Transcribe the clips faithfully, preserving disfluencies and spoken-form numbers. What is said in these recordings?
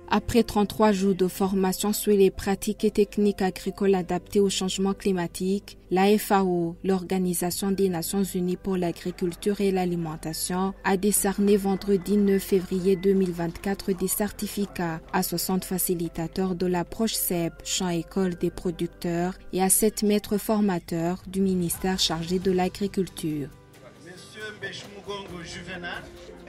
Après trente-trois jours de formation sur les pratiques et techniques agricoles adaptées au changement climatique, la F A O, l'Organisation des Nations Unies pour l'agriculture et l'alimentation, a décerné vendredi neuf février deux mille vingt-quatre des certificats à soixante facilitateurs de l'approche C E P, Champ-École des producteurs, et à sept maîtres formateurs du ministère chargé de l'agriculture. Monsieur Mbeshmugongo Juvenal,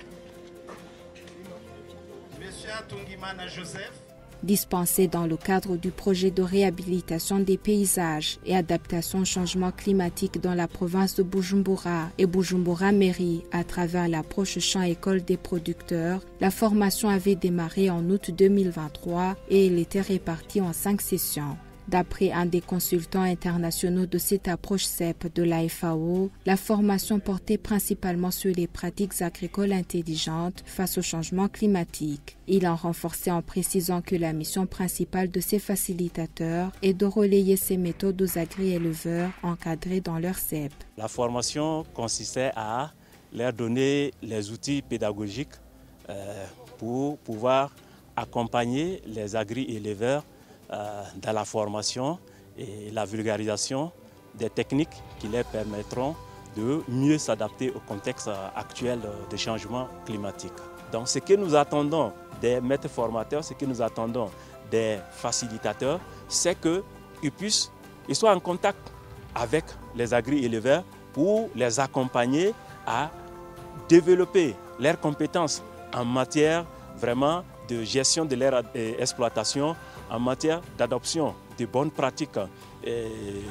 Monsieur Atungimana Joseph, dispensés dans le cadre du projet de réhabilitation des paysages et adaptation au changement climatique dans la province de Bujumbura et Bujumbura-Mairie à travers l'approche Champ-École des producteurs, la formation avait démarré en août deux mille vingt-trois et elle était répartie en cinq sessions. D'après un des consultants internationaux de cette approche C E P de la F A O, la formation portait principalement sur les pratiques agricoles intelligentes face au changement climatique. Il en renforçait en précisant que la mission principale de ces facilitateurs est de relayer ces méthodes aux agri-éleveurs encadrés dans leur C E P. La formation consistait à leur donner les outils pédagogiques euh, pour pouvoir accompagner les agri-éleveurs dans la formation et la vulgarisation des techniques qui leur permettront de mieux s'adapter au contexte actuel de changement climatique. Donc ce que nous attendons des maîtres formateurs, ce que nous attendons des facilitateurs, c'est qu'ils puissent, ils soient en contact avec les agri-éleveurs pour les accompagner à développer leurs compétences en matière vraiment de gestion de leur exploitation, en matière d'adoption de bonnes pratiques, et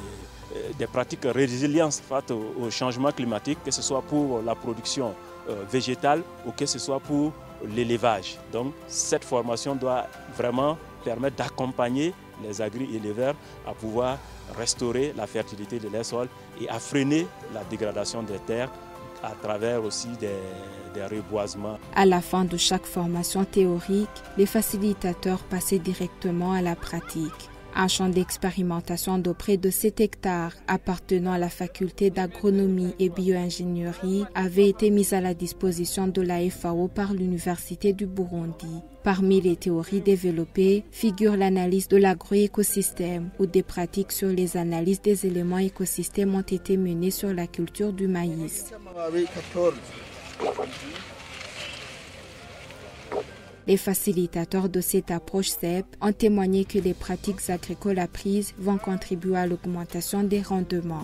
des pratiques résilientes face au changement climatique, que ce soit pour la production végétale ou que ce soit pour l'élevage. Donc cette formation doit vraiment permettre d'accompagner les agri-éleveurs à pouvoir restaurer la fertilité de leurs sols et à freiner la dégradation des terres à travers aussi des, des reboisements. À la fin de chaque formation théorique, les facilitateurs passaient directement à la pratique. Un champ d'expérimentation de près de sept hectares appartenant à la faculté d'agronomie et bioingénierie avait été mis à la disposition de la F A O par l'Université du Burundi. Parmi les théories développées figure l'analyse de l'agroécosystème, où des pratiques sur les analyses des éléments écosystèmes ont été menées sur la culture du maïs. Les facilitateurs de cette approche C E P ont témoigné que les pratiques agricoles apprises vont contribuer à l'augmentation des rendements.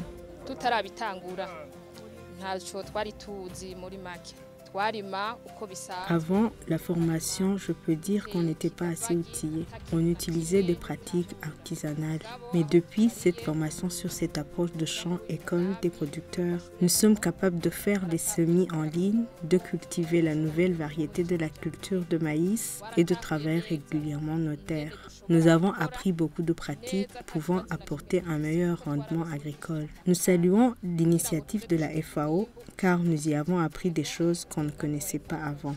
Avant la formation, je peux dire qu'on n'était pas assez outillés. On utilisait des pratiques artisanales. Mais depuis cette formation sur cette approche de champ-école des producteurs, nous sommes capables de faire des semis en ligne, de cultiver la nouvelle variété de la culture de maïs et de travailler régulièrement nos terres. Nous avons appris beaucoup de pratiques pouvant apporter un meilleur rendement agricole. Nous saluons l'initiative de la F A O car nous y avons appris des choses qu'on ne connaissait pas avant.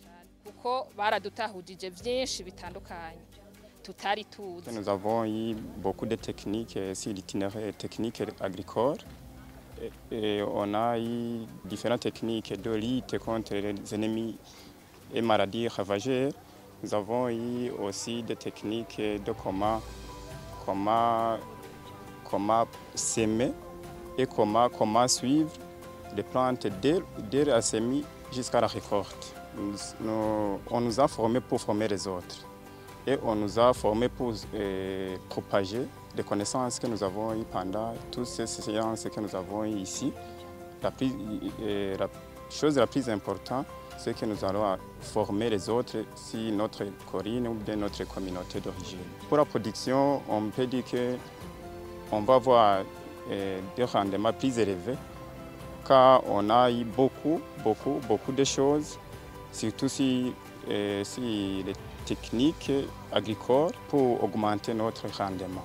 Nous avons eu beaucoup de techniques sur l'itinéraire technique agricole et on a eu différentes techniques de lutte contre les ennemis et maladies ravageurs. Nous avons eu aussi des techniques de comment, comment, comment s'aimer et comment, comment suivre les plantes dès, dès la semis jusqu'à la récolte. Nous, nous, on nous a formés pour former les autres et on nous a formés pour euh, propager les connaissances que nous avons eues pendant toutes ces séances que nous avons eues ici. La, plus, euh, la chose la plus importante, c'est que nous allons former les autres si notre colline ou bien notre communauté d'origine. Pour la production, on peut dire qu'on va avoir euh, des rendements plus élevés car on a eu beaucoup, beaucoup, beaucoup de choses, surtout si, euh, si les techniques agricoles pour augmenter notre rendement.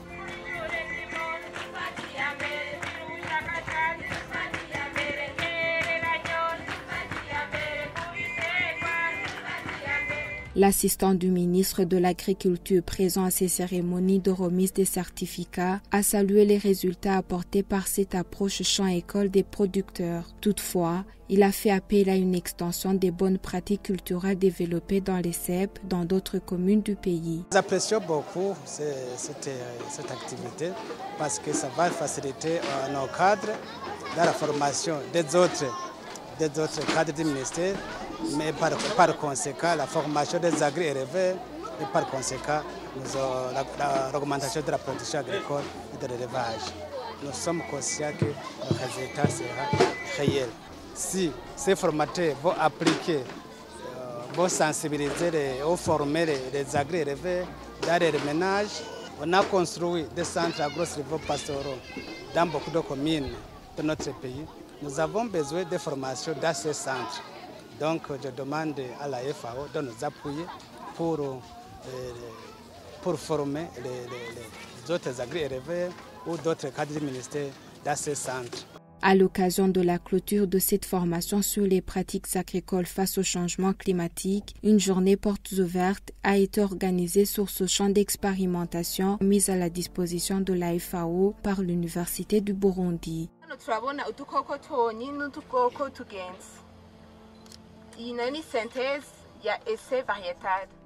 L'assistant du ministre de l'Agriculture présent à ces cérémonies de remise des certificats a salué les résultats apportés par cette approche champ-école des producteurs. Toutefois, il a fait appel à une extension des bonnes pratiques culturelles développées dans les C E P dans d'autres communes du pays. Nous apprécions beaucoup cette, cette activité parce que ça va faciliter nos cadres dans la formation des autres, des autres cadres du ministère, mais par, par conséquent la formation des agri-éleveurs et par conséquent l'augmentation de la production agricole et de l'élevage. Nous sommes conscients que le résultat sera réel. Si ces formateurs vont appliquer, euh, vont sensibiliser et vont former les, les agri-éleveurs dans les ménages, on a construit des centres agro-silvopastoraux dans beaucoup de communes de notre pays. Nous avons besoin de formations dans ces centres. Donc je demande à la F A O de nous appuyer pour, euh, pour former les, les, les autres agri-éleveurs ou d'autres cadres du ministère dans ces centres. À l'occasion de la clôture de cette formation sur les pratiques agricoles face au changement climatique, une journée portes ouvertes a été organisée sur ce champ d'expérimentation mis à la disposition de la F A O par l'Université du Burundi. Iyi ni synthèse ya essai variétal.